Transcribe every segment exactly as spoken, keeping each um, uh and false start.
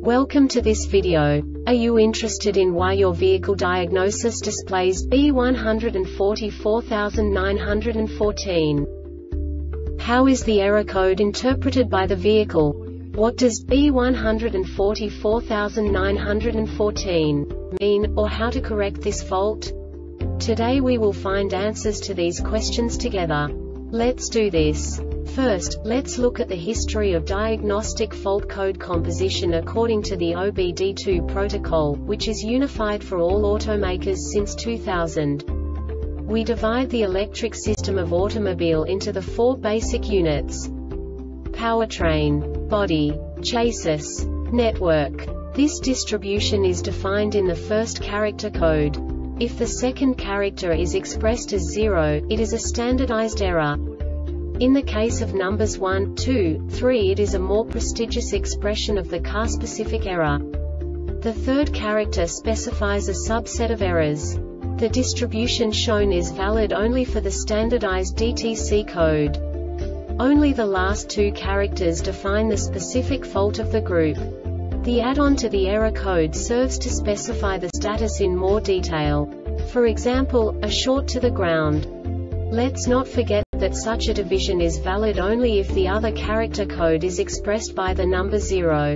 Welcome to this video. Are you interested in why your vehicle diagnosis displays B one four four nine one four? How is the error code interpreted by the vehicle? What does B one four four nine one four mean, or how to correct this fault? Today we will find answers to these questions together. Let's do this. First, let's look at the history of diagnostic fault code composition according to the O B D two protocol, which is unified for all automakers since two thousand. We divide the electric system of automobile into the four basic units: powertrain, body, chassis, network. This distribution is defined in the first character code. If the second character is expressed as zero, it is a standardized error. In the case of numbers one, two, three, it is a more prestigious expression of the car-specific error. The third character specifies a subset of errors. The distribution shown is valid only for the standardized D T C code. Only the last two characters define the specific fault of the group. The add-on to the error code serves to specify the status in more detail. For example, a short to the ground. Let's not forget that such a division is valid only if the other character code is expressed by the number zero.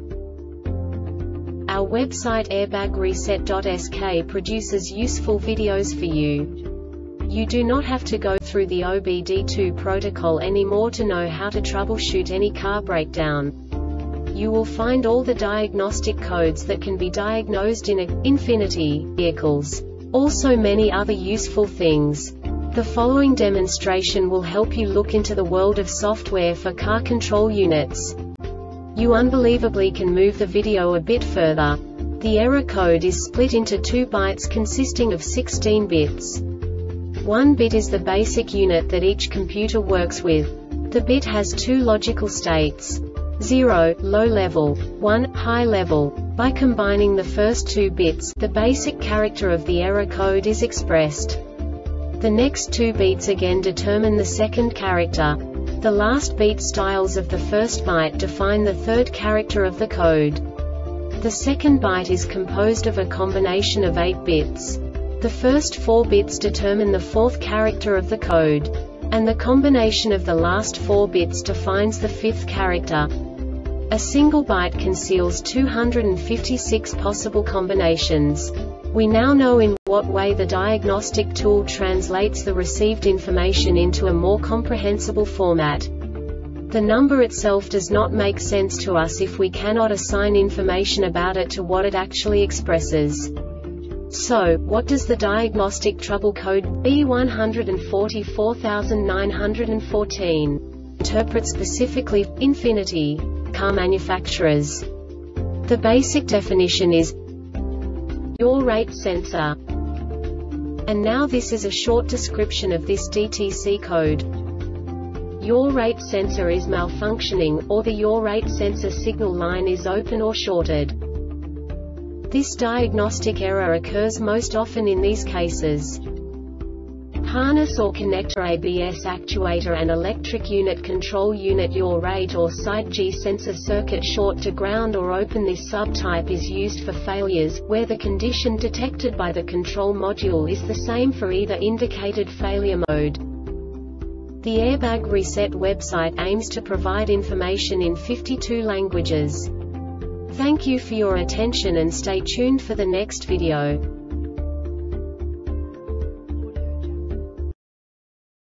Our website airbag reset dot S K produces useful videos for you. You do not have to go through the O B D two protocol anymore to know how to troubleshoot any car breakdown. You will find all the diagnostic codes that can be diagnosed in a Infiniti vehicles. Also many other useful things. The following demonstration will help you look into the world of software for car control units. You unbelievably can move the video a bit further. The error code is split into two bytes consisting of sixteen bits. One bit is the basic unit that each computer works with. The bit has two logical states: zero, low level, one, high level. By combining the first two bits, the basic character of the error code is expressed. The next two beats again determine the second character. The last beat styles of the first byte define the third character of the code. The second byte is composed of a combination of eight bits. The first four bits determine the fourth character of the code. And the combination of the last four bits defines the fifth character. A single byte conceals two hundred fifty-six possible combinations. We now know in what way the diagnostic tool translates the received information into a more comprehensible format. The number itself does not make sense to us if we cannot assign information about it to what it actually expresses. So, what does the diagnostic trouble code B one four four nine one four interpret specifically for Infiniti car manufacturers? The basic definition is yaw rate sensor. And now this is a short description of this D T C code. Yaw rate sensor is malfunctioning, or the yaw rate sensor signal line is open or shorted. This diagnostic error occurs most often in these cases: harness or connector A B S actuator and electric unit control unit yaw rate or side G sensor circuit short to ground or open. This subtype is used for failures, where the condition detected by the control module is the same for either indicated failure mode. The Airbag Reset website aims to provide information in fifty-two languages. Thank you for your attention and stay tuned for the next video.